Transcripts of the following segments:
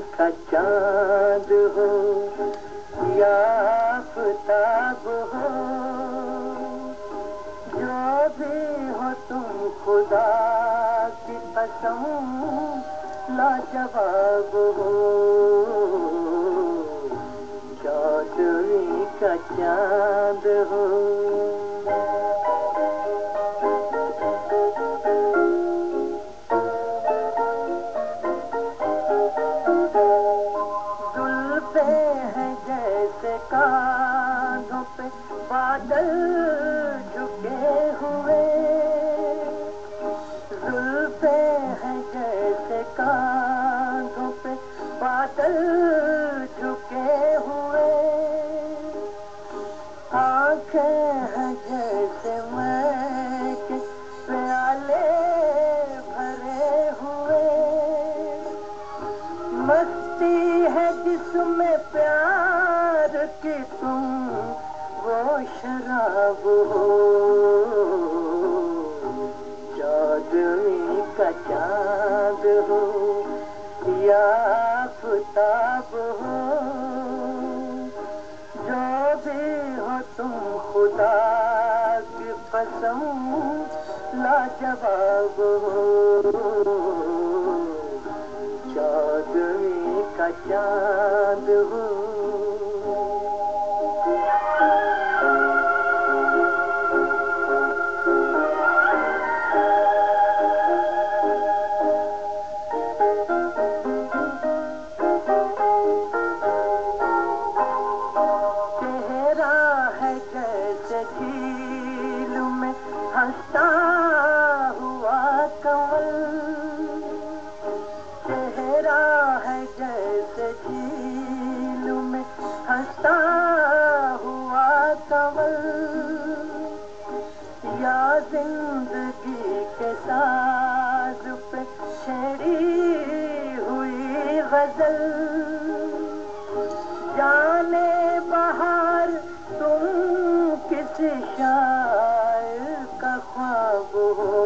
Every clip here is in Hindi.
का चांद हो या आफताब हो, जो भी हो तुम खुदा की कसम लाजवाब हो। चौदहवीं का चांद हो। जुल्फे हैं जैसे कांधों पे बादल झुके हुए, जुल्फे हैं जैसे कांधों पे बादल झुके हुए, आंखें हैं जैसे मैं के प्याले भरे हुए, मस्ती है जिसमें प्यार की तुम वो शराब हो। चौदहवीं का चांद हो या आफताब हो, जो भी हो तुम खुदा की कसम लाजवाब हो। चौदहवीं का चांद हो। चेहरा है जैसे झील में हंसता हुआ कमल, चेहरा है जैसे झील में हंसता हुआ कमल, या जिंदगी के साज पे छेड़ी हुई गजल, जाने बहार तुम किसी शायर का ख्वाब हो।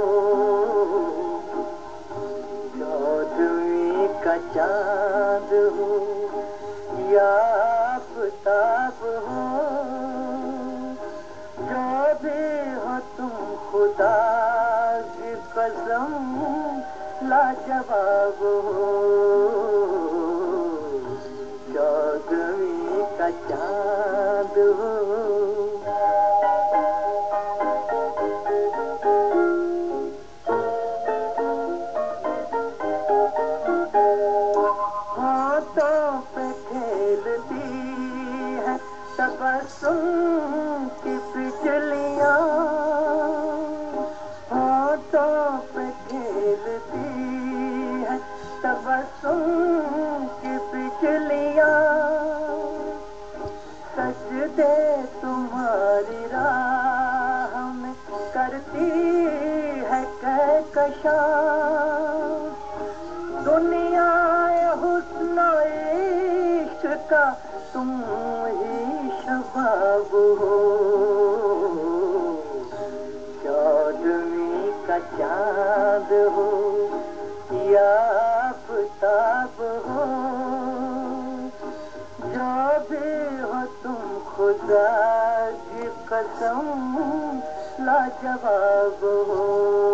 चौदहवीं का चांद हो या आफताब हो, जो भी हो तुम खुदा की कसम लाजवाब हो। चौदहवीं का चांद हो। हाथों पे खेलती है तबस्सुम की बिजलियाँ, हाथों पे खेलती है तबस्सुम की बिजलियाँ, सजदे तुम्हारी राह में करती है कहकशां, दुनिया हुस्न इश्क का तुम ही शबाब हो। चौदहवीं का चांद हो या आफताब हो, जो भी हो तुम खुदा की कसम लाजवाब हो।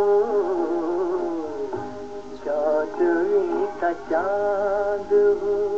चौदहवीं का चांद हो।